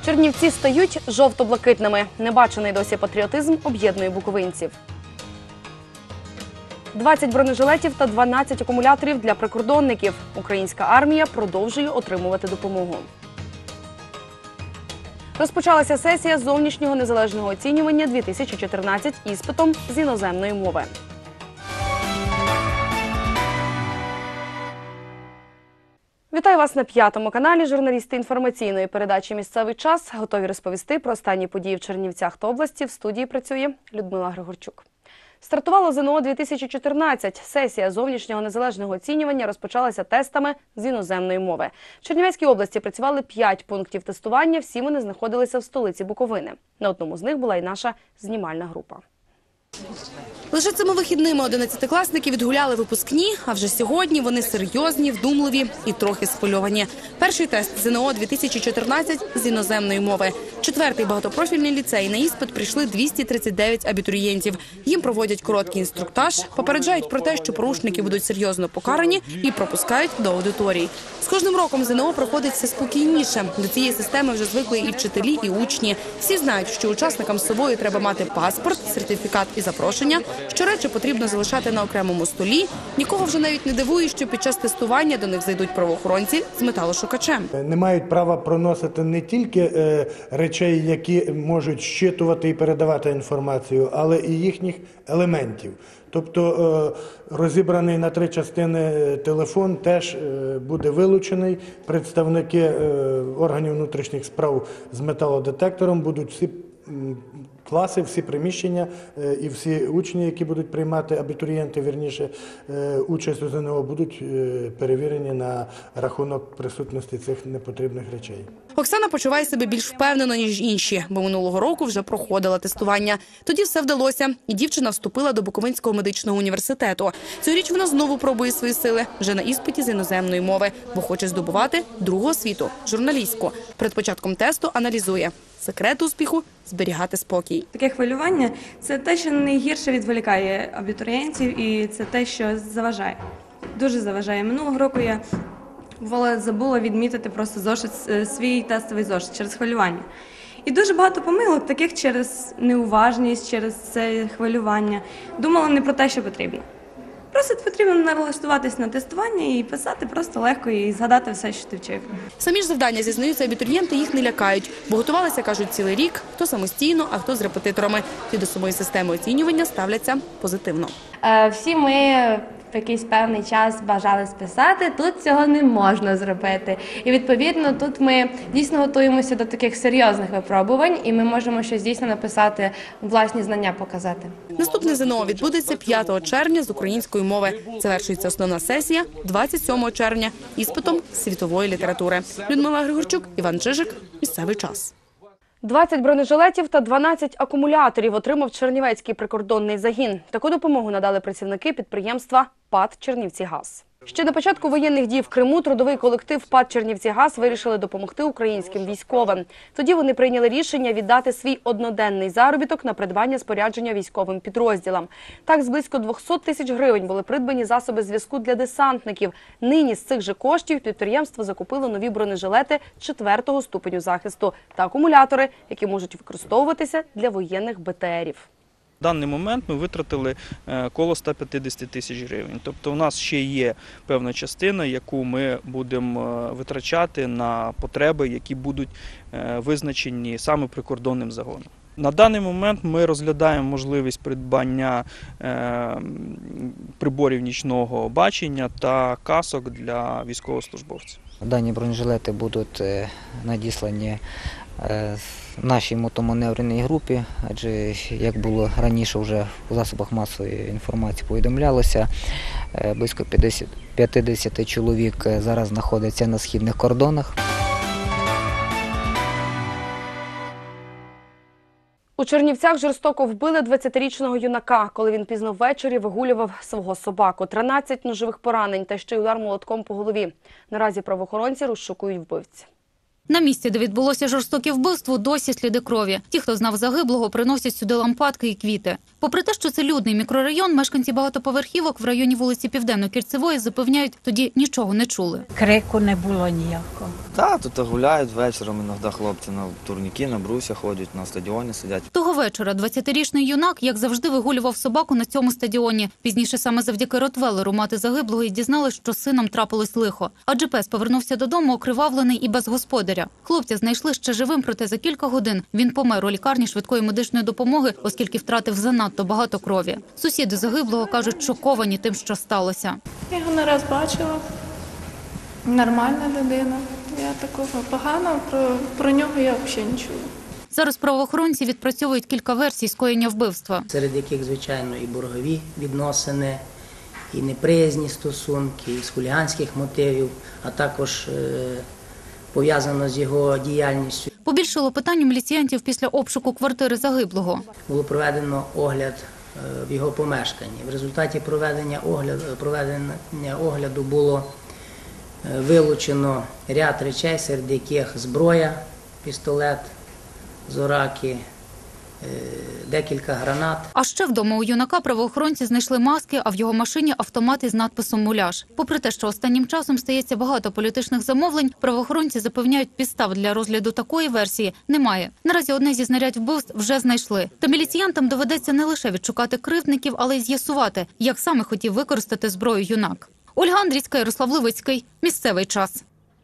Чернівці стають жовто-блакитними. Небачений досі патріотизм об'єднує буковинців. 20 бронежилетів та 12 акумуляторів для прикордонників. Українська армія продовжує отримувати допомогу. Розпочалася сесія зовнішнього незалежного оцінювання 2014 іспитом з іноземної мови. Вітаю вас на 5-му каналі. Журналісти інформаційної передачі «Місцевий час» готові розповісти про останні події в Чернівцях та області. В студії працює Людмила Григорчук. Стартувало ЗНО 2014. Сесія зовнішнього незалежного оцінювання розпочалася тестами з іноземної мови. В Чернівецькій області працювали 5 пунктів тестування, всі вони знаходилися в столиці Буковини. На одному з них була і наша знімальна група. Лише цими вихідними 11-класники відгуляли випускні, а вже сьогодні вони серйозні, вдумливі і трохи схвильовані. Перший тест ЗНО 2014 з іноземної мови. 4-й багатопрофільний ліцей. На іспит прийшли 239 абітурієнтів. Їм проводять короткий інструктаж, попереджають про те, що порушники будуть серйозно покарані і пропускають до аудиторій. З кожним роком ЗНО проходить все спокійніше. До цієї системи вже звикли і вчителі, і учні. Всі знають, що учасникам з собою треба мати паспорт, сертифікат і запрошення, що речі потрібно залишати на окремому столі. Нікого вже навіть не дивує, що під час тестування до них зайдуть правоохоронці з металошукачем. Не мають права проносити не тільки речей, які можуть щитувати і передавати інформацію, але і їхніх елементів. Тобто розібраний на 3 частини телефон теж буде вилучений. Представники органів внутрішніх справ з металодетектором будуть всі класи, всі приміщення і всі учні, які будуть приймати, абітурієнти, вірніше, участь у ЗНО, будуть перевірені на рахунок присутності цих непотрібних речей. Оксана почуває себе більш впевнено, ніж інші, бо минулого року вже проходила тестування. Тоді все вдалося, і дівчина вступила до Буковинського медичного університету. Цьогоріч вона знову пробує свої сили, вже на іспиті з іноземної мови, бо хоче здобувати другу освіту – журналістську. Перед початком тесту аналізує. Секрет успіху – зберігати спокій. Таке хвилювання – це те, що найгірше відволікає абітурієнтів, і це те, що заважає. Дуже заважає. Минулого року я забула відмітити просто зошит, свій тестовий зошит через хвилювання. І дуже багато помилок, таких через неуважність, через це хвилювання. Думала не про те, що потрібно. Просто потрібно налаштуватись на тестування і писати просто легко і згадати все, що ти вчив. Самі ж завдання, зізнаються абітурієнти, їх не лякають, бо готувалися, кажуть, цілий рік, хто самостійно, а хто з репетиторами. Ті до самої системи оцінювання ставляться позитивно. Всі ми в якийсь певний час бажали списати, тут цього не можна зробити. І відповідно тут ми дійсно готуємося до таких серйозних випробувань, і ми можемо щось дійсно написати, власні знання показати. Наступне ЗНО відбудеться 5 червня з української мови. Завершується основна сесія 27 червня іспитом з світової літератури. Людмила Григорчук, Іван Чижик, «Місцевий час». 20 бронежилетів та 12 акумуляторів отримав Чернівецький прикордонний загін. Таку допомогу надали працівники підприємства ПАТ «Чернівцігаз». Ще на початку воєнних дій в Криму трудовий колектив ПАТ «Чернівцігаз» вирішили допомогти українським військовим. Тоді вони прийняли рішення віддати свій одноденний заробіток на придбання спорядження військовим підрозділам. Так, з близько 200 тисяч гривень були придбані засоби зв'язку для десантників. Нині з цих же коштів підприємство закупило нові бронежилети 4-го ступеню захисту та акумулятори, які можуть використовуватися для воєнних БТРів. В даний момент ми витратили коло 150 тисяч гривень. Тобто у нас ще є певна частина, яку ми будемо витрачати на потреби, які будуть визначені саме прикордонним загоном. На даний момент ми розглядаємо можливість придбання приборів нічного бачення та касок для військовослужбовців. Дані бронежилети будуть надіслані нашій мотоманевреній групі, адже, як було раніше вже у засобах масової інформації повідомлялося, близько 50 чоловік зараз знаходяться на східних кордонах. У Чернівцях жорстоко вбили 20-річного юнака, коли він пізно ввечері вигулював свого собаку. 13 ножових поранень та ще й удар молотком по голові. Наразі правоохоронці розшукують вбивця. На місці, де відбулося жорстоке вбивство, досі сліди крові. Ті, хто знав загиблого, приносять сюди лампадки і квіти. Попри те, що це людний мікрорайон, мешканці багатоповерхівок в районі вулиці Південно-Кільцевої запевняють, тоді нічого не чули. Крику не було ніякого. Так, тут гуляють вечором, іноді хлопці на турніки, на брусья ходять, на стадіоні сидять. Того вечора 20-річний юнак, як завжди, вигулював собаку на цьому стадіоні. Пізніше саме завдяки ротвелеру мати загиблого і дізналась, що з сином трапилось лихо. Адже пес повернувся додому окривавлений і без господаря. Хлопця знайшли ще живим, проте за кілька годин він помер у лікарні швидкої медичної допомоги, оскільки втратив занадто багато крові. Сусіди загиблого кажуть, шоковані тим, що сталося. Я його не раз бачила. Нормальна людина. Я такого поганого про нього я взагалі не чула. Зараз правоохоронці відпрацьовують кілька версій скоєння вбивства. Серед яких, звичайно, і боргові відносини, і неприязні стосунки, і з хуліганських мотивів, а також пов'язано з його діяльністю. Побільшало питань у міліціянтів після обшуку квартири загиблого. Було проведено огляд в його помешканні. В результаті проведення огляду було вилучено ряд речей, серед яких зброя, пістолет, зораки, декілька гранат. А ще вдома у юнака правоохоронці знайшли маски, а в його машині автомат із надписом «Муляж». Попри те, що останнім часом стається багато політичних замовлень, правоохоронці запевняють, підстав для розгляду такої версії немає. Наразі одне зі знарядь вбивств вже знайшли. Та міліціянтам доведеться не лише відшукати кривдників, але й з'ясувати, як саме хотів використати зброю юнак. Ольга Андрійська, Ярослав Левицький. Місцевий час.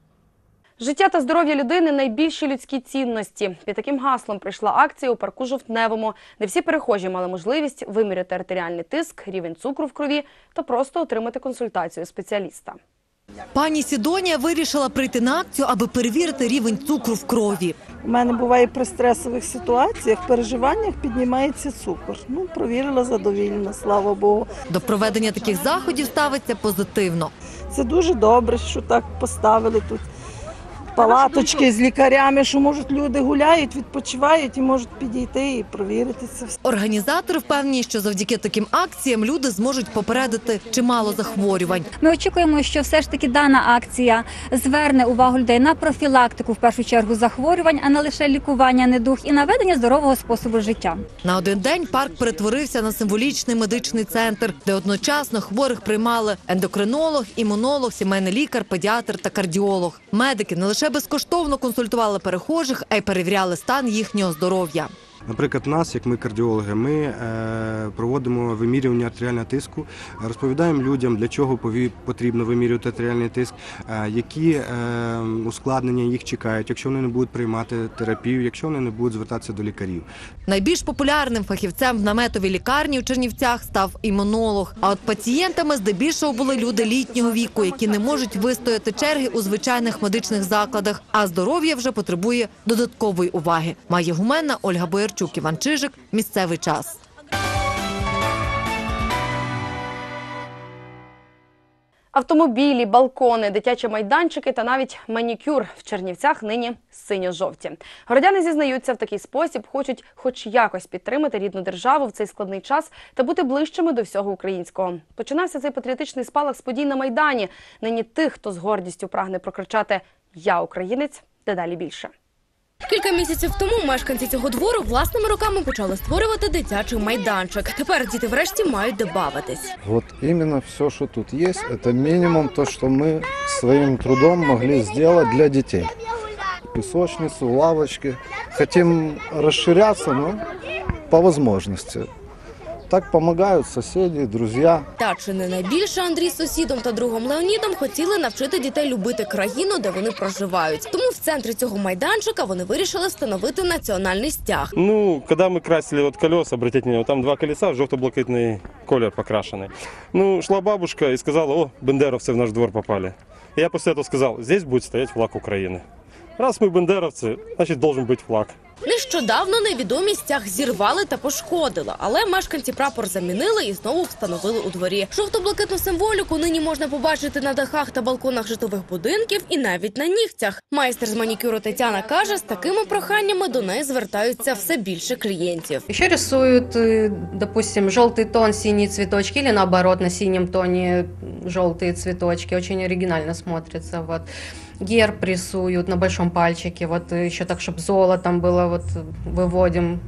Життя та здоров'я людини – найбільші людські цінності. Під таким гаслом прийшла акція у парку Жовтневому, де всі перехожі мали можливість виміряти артеріальний тиск, рівень цукру в крові та просто отримати консультацію спеціаліста. Пані Сідонія вирішила прийти на акцію, аби перевірити рівень цукру в крові. У мене буває при стресових ситуаціях, переживаннях піднімається цукор. Провірила задовільно, слава Богу. До проведення таких заходів ставиться позитивно. Це дуже добре, що так поставили тут палаточки з лікарями, що, можуть, люди гуляють, відпочивають і можуть підійти і провірити це все. Організатори впевнені, що завдяки таким акціям люди зможуть попередити чимало захворювань. Ми очікуємо, що все ж таки дана акція зверне увагу людей на профілактику, в першу чергу, захворювань, а не лише лікування недуг і на ведення здорового способу життя. На один день парк перетворився на символічний медичний центр, де одночасно хворих приймали ендокринолог, імунолог, сімейний лікар, педіатр та кардіолог. Медики не лише безкоштовно консультували перехожих, а й перевіряли стан їхнього здоров'я. Наприклад, нас, як ми кардіологи, ми проводимо вимірювання артеріального тиску, розповідаємо людям, для чого потрібно вимірювати артеріальний тиск, які ускладнення їх чекають, якщо вони не будуть приймати терапію, якщо вони не будуть звертатися до лікарів. Найбільш популярним фахівцем в наметовій лікарні у Чернівцях став імунолог. А от пацієнтами здебільшого були люди літнього віку, які не можуть вистояти черги у звичайних медичних закладах, а здоров'я вже потребує додаткової уваги. Майя Гуменна, Ольга Боярчук, Іван Чижик. Місцевий час. Автомобілі, балкони, дитячі майданчики та навіть манікюр в Чернівцях нині синьо-жовті. Городяни зізнаються, в такий спосіб хочуть хоч якось підтримати рідну державу в цей складний час та бути ближчими до всього українського. Починався цей патріотичний спалах з подій на Майдані. Нині тих, хто з гордістю прагне прокричати «Я українець», дедалі більше. Кілька місяців тому мешканці цього двору власними руками почали створювати дитячий майданчик. Тепер діти врешті мають де бавитись. Вот именно все, что тут есть, это минимум то, что мы своим трудом могли сделать для детей. Песочницу, лавочки. Хотим расширяться, но по возможности. Так допомагають сусіди, друзі. Та чи не найбільше Андрій з сусідом та другом Леонідом хотіли навчити дітей любити країну, де вони проживають. Тому в центрі цього майданчика вони вирішили встановити національний стяг. Коли ми красили колеса, обратіть увагу, там два колеса в жовто-блакитний колір покрашений. Шла бабушка і сказала: "О, бендеровці в наш двор попали". І я після цього сказав: "Здесь буде стояти флаг України". Раз ми бендеровці, значить должен бути флаг. Нещодавно невідомі стяг зірвали та пошкодили, але мешканці прапор замінили і знову встановили у дворі. Жовто-блакитну символіку нині можна побачити на дахах та балконах житлових будинків і навіть на нігтях. Майстер з манікюру Тетяна каже, з такими проханнями до неї звертаються все більше клієнтів. Ще рисують, допустим, жовтий тон, сині цвіточки, або наоборот, на синьому тоні жовті цвіточки. Дуже оригінально смотриться. Вот. Герб рисуют на большом пальчике, вот еще так, чтобы золотом было, вот выводим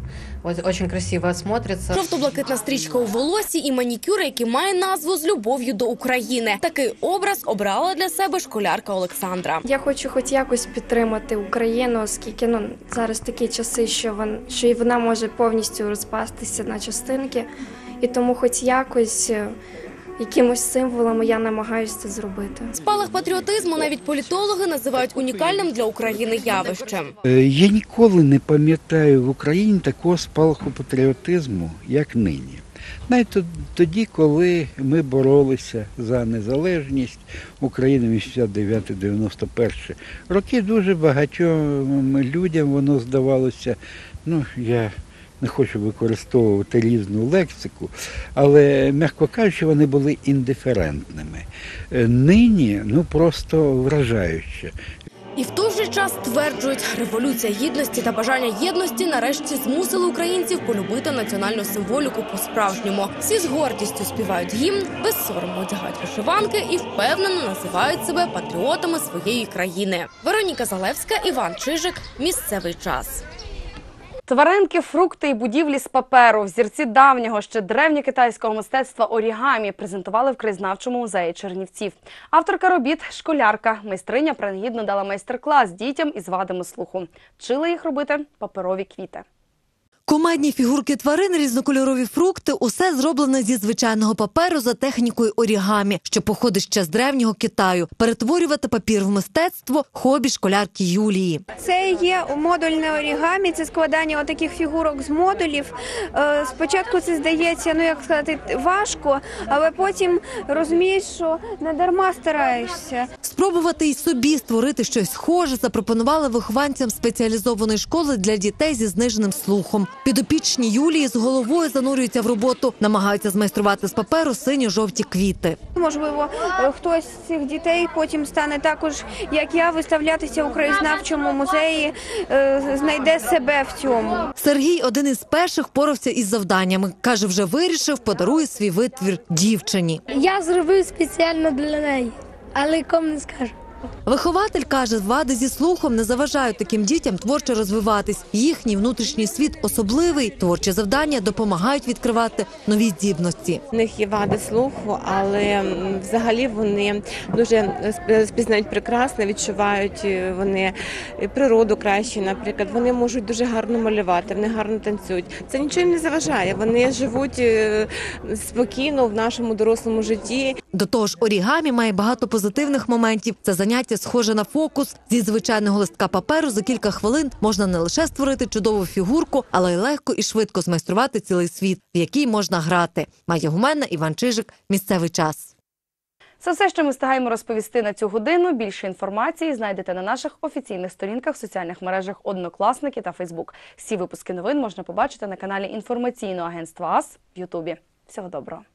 Очень красиво смотрится. Жовто-блакитна стрічка у волосі і манікюр, який має назву «З любов'ю до України». Такий образ обрала для себе школярка Олександра. Я хочу хоч якось підтримати Україну, оскільки зараз такі часи, що і вона може повністю розпастися на частинки. І тому хоч якось якимось символом я намагаюся це зробити. Спалах патріотизму навіть політологи називають унікальним для України явищем. Я ніколи не пам'ятаю в Україні такого спалаху патріотизму, як нині. Навіть тоді, коли ми боролися за незалежність України 89-91 роки, дуже багатьом людям воно здавалося, я не хочу використовувати різну лексику, але, м'яко кажучи, вони були індиферентними. Нині, просто вражаюче. І в той же час стверджують, Революція Гідності та бажання єдності нарешті змусили українців полюбити національну символіку по-справжньому. Всі з гордістю співають гімн, без сорому одягають вишиванки і впевнено називають себе патріотами своєї країни. Вероніка Залевська, Іван Чижик. Місцевий час. Тваринки, фрукти і будівлі з паперу. Взірці давнього, ще древньокитайського мистецтва орігамі презентували в краєзнавчому музеї Чернівців. Авторка робіт – школярка. Майстриня принагідно дала майстер-клас дітям із вадами слуху. Вчили їх робити паперові квіти. Кумедні фігурки тварин, різнокольорові фрукти – усе зроблено зі звичайного паперу за технікою орігамі, що походить ще з древнього Китаю. Перетворювати папір в мистецтво – хобі школярки Юлії. Це є модульне орігамі, це складання отаких фігурок з модулів. Спочатку це здається, важко, але потім розумієш, що не дарма стараєшся. Спробувати й собі створити щось схоже запропонували вихованцям спеціалізованої школи для дітей зі зниженим слухом. Підопічні Юлії з головою занурюються в роботу, намагаються змайструвати з паперу синьо-жовті квіти. Можливо, хтось з цих дітей потім стане також, як я, виставлятися у краєзнавчому музеї, знайде себе в цьому. Сергій один із перших впорався із завданнями. Каже, вже вирішив, подарує свій витвір дівчині. Я зробив спеціально для неї, але кому не скажу. Вихователь каже, вади зі слухом не заважають таким дітям творчо розвиватись. Їхній внутрішній світ особливий, творчі завдання допомагають відкривати нові здібності. У них є вади слуху, але взагалі вони дуже спізнають прекрасно, відчувають вони природу краще, наприклад. Вони можуть дуже гарно малювати, вони гарно танцюють. Це нічого їм не заважає, вони живуть спокійно в нашому дорослому житті. До того ж, орігамі має багато позитивних моментів. Це заняття схоже на фокус. Зі звичайного листка паперу за кілька хвилин можна не лише створити чудову фігурку, але й легко і швидко змайструвати цілий світ, в який можна грати. Майя Гуменна, Іван Чижик. Місцевий час. Це все, що ми встигаємо розповісти на цю годину. Більше інформації знайдете на наших офіційних сторінках в соціальних мережах «Однокласники» та «Фейсбук». Всі випуски новин можна побачити на каналі інформаційного агентства АС в Ютубі. Всього доброго.